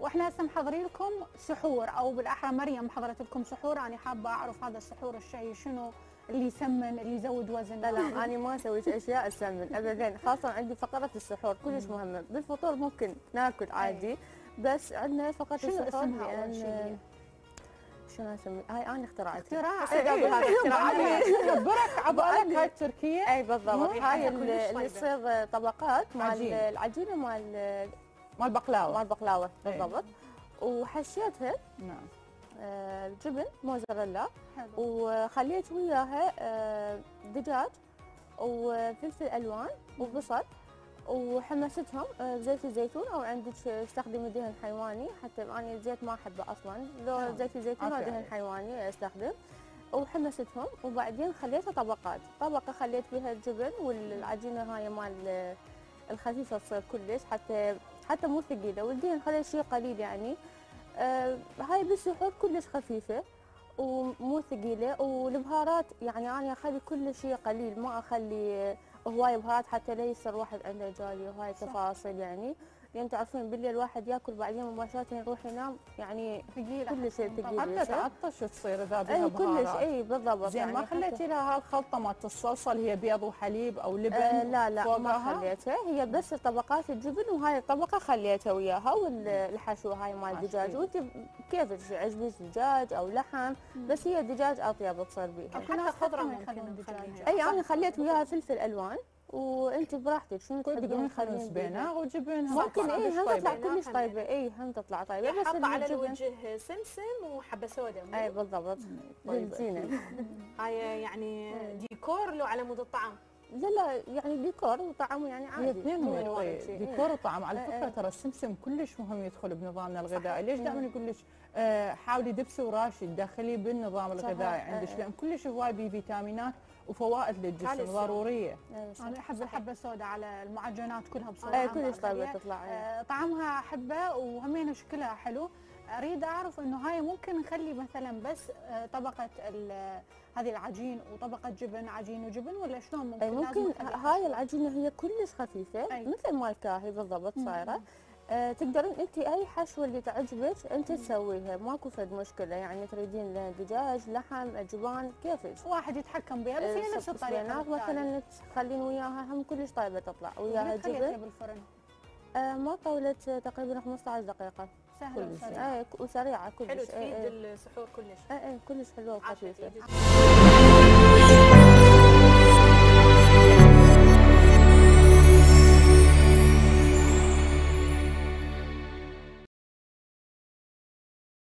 واحنا هسه محضرين لكم سحور، او بالاحرى مريم محضرت لكم سحور. انا حابه اعرف هذا السحور الشهي شنو اللي يسمن، اللي يزود وزن. لا انا ما اسوي اشياء تسمن ابدا، خاصه عندي فقره السحور كلش مهمه. بالفطور ممكن ناكل عادي، بس عندنا فقره السحور. شنو اسمها اول شيء؟ شنو اسمي؟ هاي انا اخترعتها. برك عبالك هاي التركيه. اي بالضبط، هاي اللي تصير طبقات مال العجينه مال البقلاوه بالضبط. وحشيتها نعم جبن موزاريلا، وخليت وياها دجاج وفلفل الوان وبصل، وحمستهم بزيت الزيتون، او عندك استخدمي دهن حيواني، حتى انا الزيت ما احبه اصلا، لو زيت الزيتون او دهن حيواني استخدم. وحمستهم وبعدين خليتها طبقات، طبقه خليت فيها الجبن والعجينه هاي مال الخفيفه تصير كلش، حتى مو ثقيله، والدهن خليت شيء قليل يعني. هاي بالسحور كلش خفيفه ومو ثقيله. والبهارات يعني انا اخلي كل شيء قليل، ما اخلي هواي بهارات حتى لا يصير واحد عنده جالي وهاي تفاصيل يعني. لان تعرفين بالليل الواحد ياكل بعدين مباشره يروح ينام، يعني ثقيل كل شيء ثقيل، حتى تعطش تصير اذا بها بهارات. كلش بالضبط. زين يعني ما خليتي لها هالخلطه مالت الصلصه اللي هي بيض وحليب او لبن؟ لا ما خليتها، هي بس طبقات الجبن، وهاي الطبقه خليتها وياها، والحشوه هاي مال الدجاج. وانت كيفك عجبك دجاج او لحم، بس هي الدجاج اطيب تصير بيها. حتى خضره ممكن نخليها. اي انا خليت وياها فلفل الوان، وانت براحتك شنو تحبين تخلين سبينه وجبن ممكن. هم تطلع كلش طيبه، هم تطلع طيبه. بس حاطه على الوجه سمسم وحبه سوداء. اي بالضبط للزينه. هاي يعني ديكور لو على مود الطعام؟ لا يعني ديكور وطعم يعني عادي. الاثنين هم ديكور وطعم. على فكره ترى السمسم كلش مهم يدخل بنظامنا الغذائي. ليش دائما يقول لك حاولي دبسي وراشي تدخليه بالنظام الغذائي عندك، لان كلش هواي بيه فيتامينات وفوائد للجسم ضروريه. انا احب الحبه السوداء على المعجنات كلها بصراحه. كلش طيبه تطلع. طعمها احبه وهمين شكلها حلو. اريد اعرف انه هاي ممكن نخلي مثلا بس طبقه هذه العجين وطبقه جبن، عجين وجبن، ولا شلون ممكن هاي العجينه هي كلش خفيفه مثل مال كاهي بالضبط صايره. تقدرين انت اي حشوه اللي تعجبك انت تسويها، ماكو فد مشكله. يعني تريدين دجاج، لحم، جبان، كيفك واحد يتحكم بها. بس هي نفس الطريقه مثلا تخلين وياها هم كلش طيبه تطلع وياها جبن. بالفرن ما طولت تقريبا 15 دقيقه. سهله وسريعه. وسريعه كلش. حلو تفيد السحور كلش. كلش حلوه وخفيفه.